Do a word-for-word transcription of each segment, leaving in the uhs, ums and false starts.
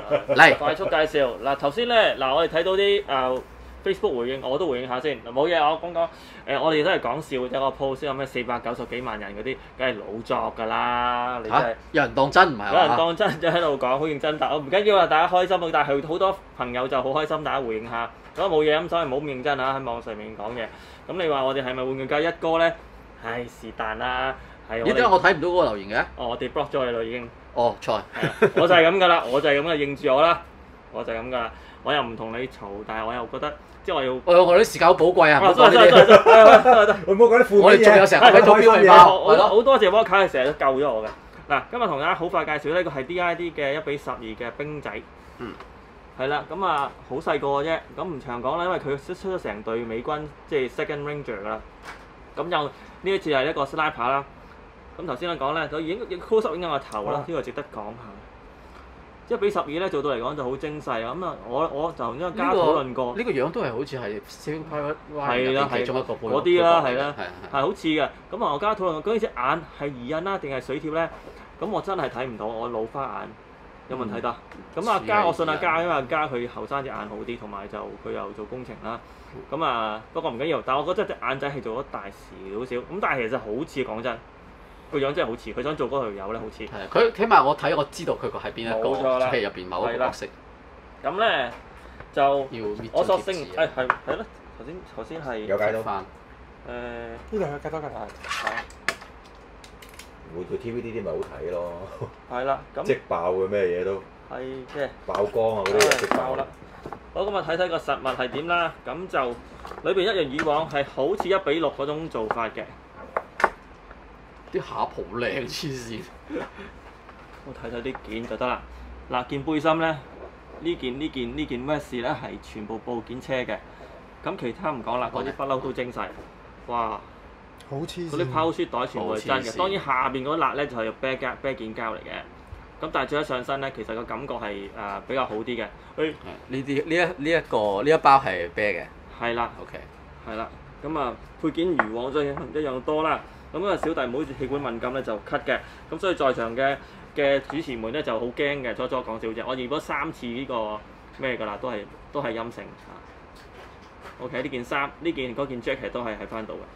嚟快速介紹嗱，頭先咧嗱，我哋睇到啲誒 Facebook 回應，我都回應下先。冇嘢，我講講誒，我哋都係講笑啫。個 post 有咩四百九十幾萬人嗰啲，梗係老作㗎啦。你真係嚇，有人當真唔係有人嘛？ 當真就喺度講，好認真答。我唔緊要啊，大家開心啊。但係好多朋友就好開心，大家回應下。咁冇嘢咁，所以唔好咁認真啊。喺網上面講嘢。咁你話我哋係咪玩具街一哥咧？唉，是但啦。係咦？點解我睇唔到嗰個留言嘅？ 哦，我哋 block 咗佢啦已經。 哦，錯。 我就係咁㗎啦，我就係咁嘅，認住我啦。我就係咁㗎啦。我又唔同你嘈，但係我又覺得，即係我要。 我我啲時間好寶貴啊！唔好得得講呢啲。 得得得， 我唔好講啲負我哋仲有成日喺度標氣包， 好係咯。 好多謝 Walker，佢成日都救咗我嘅。嗱，今日同大家好快介紹呢個係 D I D 嘅一比十二嘅冰仔。 嗯。 係啦，咁啊好細個嘅啫，咁唔長講啦，因為佢出出咗成隊美軍，即係 Second Ranger 㗎啦。咁又呢一次係一個 Sniper 啦。咁頭先我講咧，佢影影 close up 影緊個頭啦，呢個值得講下。一比十二咧做到嚟講就好精細啊！咁啊，我我就同一個家討論過。 呢個樣都係好似係 Saving Private Ryan 係啦，係其中一個配嗰啲啦，係啦， 係係好似嘅。咁啊，我家討論過究竟隻眼係移印啦定係水貼咧？咁我真係睇唔到，我老花眼有問題得。咁阿嘉，我信阿嘉，因為阿嘉佢後生隻眼好啲，同埋就佢又做工程啦。咁啊，不過唔緊要，但係我覺得隻眼仔係做咗大少少。咁但係其實好似講真。個樣真係好似，佢想做嗰條友咧，好似。係啊，佢起碼我睇我知道佢個係邊一個， 冇錯啦， 係入邊某一個角色。 咁咧就要搣我索性誒係係咯，頭先頭先係有解到翻。 誒呢度有幾多㗎？ 係每套 T V B 啲咪好睇咯。 係啦，咁即爆嘅咩嘢都。 係嘅。 爆光啊！嗰啲嘢即爆啦。好，咁啊睇睇個實物係點啦，咁就裏邊一樣以往係好似一比六嗰種做法嘅。 啲下好靚黐線， 我睇睇啲件就得啦。嗱，件背心咧，呢件呢件呢件咩事咧係全部部件車嘅。咁其他唔講啦，嗰啲不嬲都精細。哇！ 好黐線。 嗰啲拋書袋全部係真嘅。當然下邊嗰辣咧就係啤膠啤件膠嚟嘅。咁但係着咗上身咧，其實個感覺係誒比較好啲嘅。誒呢啲呢一呢一個呢一包係啤嘅。 係啦。 OK。 係啦。咁啊配件如往最一樣多啦。咁啊，小弟唔好似氣管敏感咧就咳嘅，咁所以在場嘅嘅主持們咧就好驚嘅，初初講笑啫。我驗咗三次呢個咩㗎啦，都係都係陰性啊。OK， 呢件衫呢件嗰件 jacket 都係喺翻度嘅。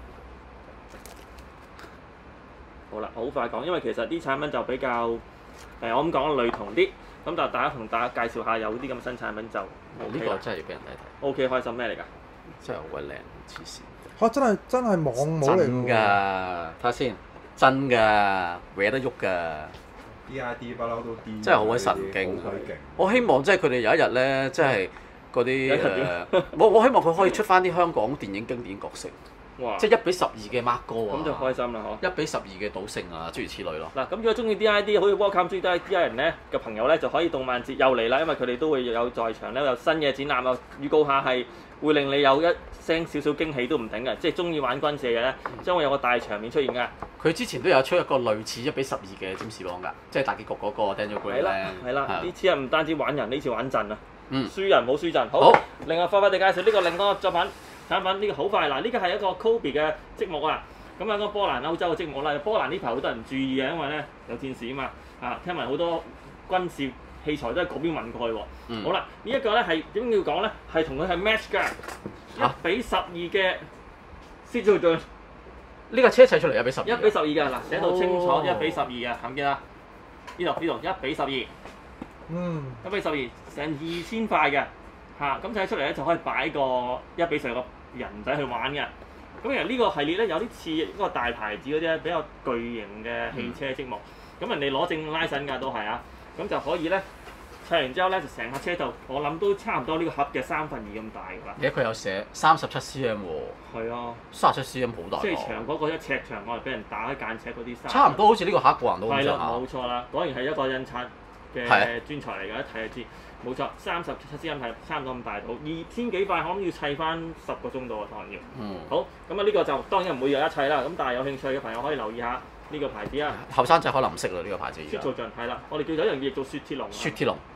好啦，好快講，因為其實啲產品就比較誒、呃，我咁講類同啲，咁就大家同大家介紹下有啲咁嘅新產品就 OK 呢個真係要俾人睇睇。 OK， 開心咩嚟㗎？ 真係好鬼靚，黐線。 嚇！真係真係網帽嚟真㗎，睇下先，真㗎，搲得喐㗎。 D I D 不嬲都 D。 真係好鬼神經。我希望即係佢哋有一日咧，即係嗰啲誒，我我希望佢可以出翻啲香港電影經典角色。 哇！ 即係一比十二嘅 Mark 哥啊！ 咁就開心啦，嗬！ 一比十二嘅賭聖啊，諸如此類咯。 嗱，咁如果中意 D I D，好似 Welcome 中意 D I D 人咧嘅朋友咧，就可以動漫節又嚟啦，因為佢哋都會有在場咧，有新嘅展覽啊，預告下係會令你有一聲少少驚喜都唔定嘅，即係中意玩軍事嘅咧，將會有個大場面出現㗎。 佢之前都有出一個類似一比十二嘅占士邦㗎，即係大結局嗰個 Daniel Gray 咧。 係啦，係啦，呢次啊唔單止玩人，呢次玩陣啊， 嗯， 輸人冇輸陣。好， 好另外快快地介紹呢個另一個作品產品，呢個好快嗱，呢個係一個 Kobe 嘅積木啊。咁啊，嗰個波蘭歐洲嘅積木啦，波蘭呢排好多人注意嘅，因為咧有戰事啊嘛，啊聽聞好多軍事器材都喺嗰邊運過去喎。 嗯、 好啦，呢、這、一個咧係點要講咧？係同佢係 match 㗎，一比十二嘅 Citizen。 呢架車砌出嚟一比十二。 一比十二㗎嗱，寫到清楚哦一比十二㗎，睇唔見啊？呢度呢度一比十二。 嗯。 一比十二，成二千塊嘅嚇，咁砌出嚟咧就可以擺個一比十二個人仔去玩嘅。咁其實呢個系列咧有啲似嗰個大牌子嗰啲比較巨型嘅汽車積木，咁、嗯、人哋攞正拉繩㗎都係啊，咁就可以咧砌完之後咧就成架車就我諗都差唔多呢個盒嘅三分二咁大㗎啦。 而家佢有寫三十七 cm 喎。 係啊， 三十七 cm 好大。 即係長嗰個一尺長，我係俾人打開間尺嗰啲。 差唔多好似呢個黑個人都咁係啦， 上下。 冇錯啦，果然係一個印刷嘅專才嚟㗎，一睇就知。冇錯，三十七 cm 係差唔多咁大到，二千幾塊，可能要砌翻十個鐘度啊，當然要。 嗯。 好，咁啊呢個就當然唔會有一砌啦，咁但係有興趣嘅朋友可以留意下呢個牌子啊。 後生仔可能唔識啦，呢個牌子而家。 雪造像係啦，我哋叫咗一樣嘢做雪鐵龍。 雪鐵龍。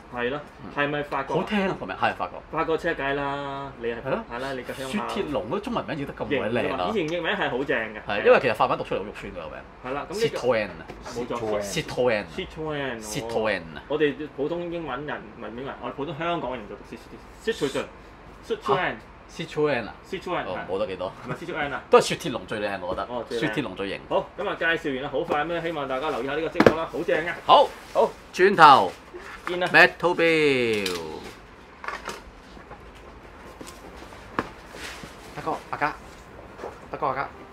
係咯，係咪法國？ 好聽啊個名，係法國。 法國車梗係啦，你係係咯係啦，你嘅鄉雪下。 鐵龍嗰中文名叫得咁鬼靚啊！ 以前譯名係好正嘅。 係因為其實法文讀出嚟好肉酸㗎個名。 係啦，咁呢個 Citroën 啊冇錯 Citroën Citroën Citroën 啊！ 我哋普通英文人唔係英文，我哋普通香港人就讀 Citroën Citroën Citroën 啊！ Citroën 哦係冇得幾多， 係咪 Citroën 啊？ 都係雪鐵龍最靚，我覺得。 哦最靚雪鐵龍最型。 好，咁啊介紹完啦，好快咁樣，希望大家留意下呢個積木啦，好正啊！ 好， 好， 轉頭見啦。 Metal Bill。德哥，阿嘉，德哥，阿嘉。